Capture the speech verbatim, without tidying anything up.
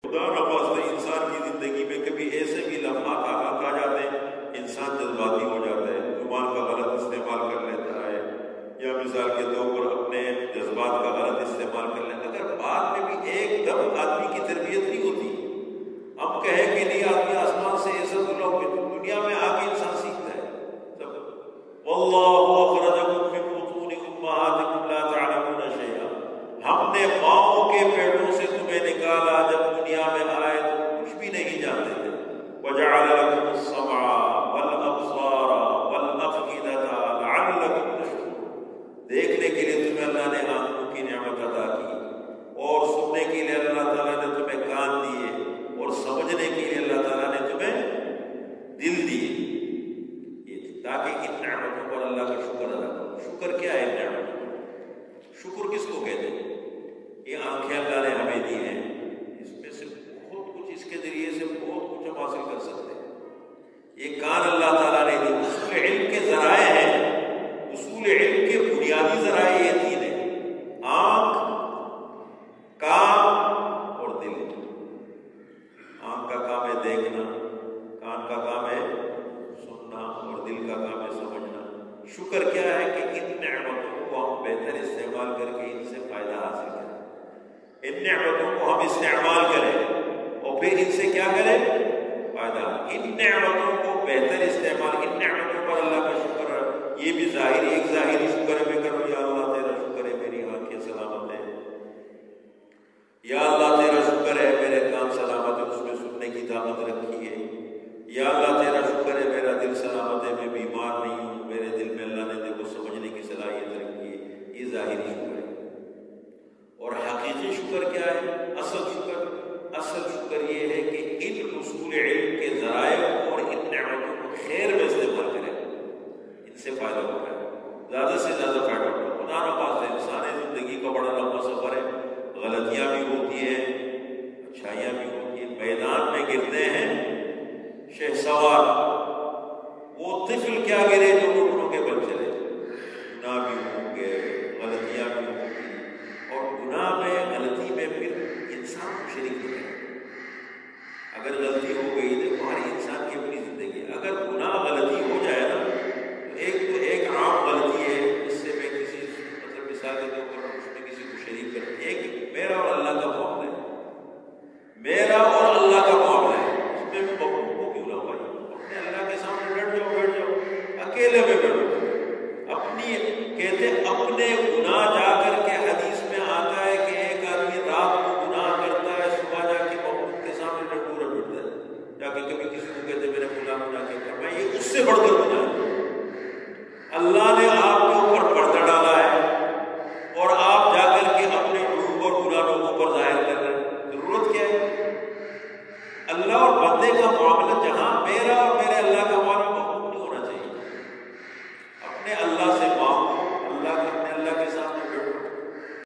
خدا نخواستہ انسان کی زندگی میں کبھی ایسے بھی لمحات آ جاتے ہیں انسان جذباتی ہو جاتا ہے، زبان کا غلط استعمال کر لیتا ہے، یا مثال کے طور پر اپنے جذبات کا غلط استعمال کر لیتا ہے۔ اگر بعد میں بھی ایک دم آدمی کی تربیت نہیں ہوتی، ہم کہیں کہ نہیں آدمی آسمان سے ایسا بلا کہ دنیا میں آ کے انسان سیکھتا ہے سب۔ واللہ اخرجکم من بطون امہاتکم لا تعلمون شیئا، ہم نے ماؤں کے پیٹوں سے تمہیں نکالا، جب دنیا میں آئے تو کچھ بھی نہیں جانتے تھے۔ وجعل لکم السمع والابصار والافئدۃ لعلکم تشکرون، دیکھنے کے لیے تمہیں اللہ نے آنکھوں کی نعمت عطا کی، اور سننے کے لیے اللہ تعالیٰ نے تمہیں کان دیے، اور سمجھنے کے لیے اللہ تعالیٰ نے تمہیں دل دیے، تاکہ ان نعمتوں پر اللہ کا شکر ادا کرو۔ شکر کیا ہے نعمتوں پر؟ شکر کس کو کہتے ہیں؟ یہ آنکھیں اللہ نے ہمیں دی ہیں، اس میں سے بہت کچھ، اس کے ذریعے سے بہت کچھ ہم حاصل کر سکتے ہیں۔ یہ کان اللہ تعالیٰ نے دی، اصول علم کے ذرائع ہیں، اصول علم کے بنیادی ذرائع یہ تین ہیں: آنکھ، کان اور دل۔ آنکھ کا کام ہے دیکھنا، کان کا کام ہے سننا، اور دل کا کام ہے سمجھنا۔ شکر کیا ہے کہ ان نعمتوں کو ہم بہتر استعمال کر کے ان سے فائدہ حاصل کریں، ان نعمتوں کو ہم استعمال کریں، اور پھر ان سے کیا کریں؟ فائدہ۔ ان نعمتوں کو بہتر استعمال، ان نعمتوں پر اللہ کا شکر ہے، یہ بھی ظاہری، ایک ظاہری شکر ہے، میں کروں یا اللہ تیرا شکر ہے میری آنکھیں سلامت ہیں، یا اللہ تیرا شکر ہے میرے کان سلامت ہے، اس میں سننے کی طاقت رکھی ہے، یا اللہ تیرا شکر ہے میرا دل سلامت ہے، میں بیمار نہیں ہوں، میرے دل میں اللہ نے دیکھو سمجھنے کی صلاحیت رکھی ہے۔ یہ ظاہری شکر ہے۔ اور حقیقی شکر کیا ہے؟ اصل شکر اصل شکر یہ ہے کہ ان اصول علم کے ذرائع اور ان نعمتوں کو خیر میں استعمال کریں، ان سے فائدہ ہوتا ہے، زیادہ سے زیادہ فائدہ ہوتا ہے۔ خدا نخواستہ انسانی زندگی کا بڑا لمبا سفر ہے، غلطیاں بھی ہوتی ہیں، اچھائیاں بھی ہوتی ہیں، میدان میں گرتے ہیں شہسوار، وہ طفل کیا گرے جو گھٹنوں کے بل چلے، گناہ بھی ہوں گے، غلطیاں بھی ہوں گی، اور گناہ میں غلطی میں پھر انسان کو شریک ہوتا ہے۔ اگر غلطی ہو گئی تو ہر انسان کی اپنی زندگی ہے، اگر گناہ غلطی ہو جائے نا تو ایک تو ایک عام غلطی ہے جس سے میں کسی مطلب مثال کے طور پر اس میں کسی کو شریک کرتا ہوں، ایک میرا اور اللہ کا معاملہ ہے، میرا اور اللہ کا معاملہ ہے، اس میں بہت کو کیوں نہ بھائی اپنے اللہ کے سامنے بیٹھ جاؤ بیٹھ جاؤ اکیلے میں بیٹھو، اپنی کہتے اپنے گناہ جا کر کے حدیث میں آتا ہے کہ ایک آدمی رات کو گناہ کرتا ہے، صبح جا کے محبوب کے سامنے ڈنڈورا پیٹتا ہے، جا کے کبھی کسی کو کہتے میرے گناہ گناہ کے کر میں، یہ اس سے بڑھ کر گناہ ہے۔ اللہ نے آپ کے اوپر پردہ ڈالا ہے اور آپ جا کر کے اپنے عیوب اور گناہ لوگوں پر ظاہر کر رہے ہیں، ضرورت کیا ہے؟ اللہ اور بندے کا معاملہ جہاں میرا اور میرے اللہ کا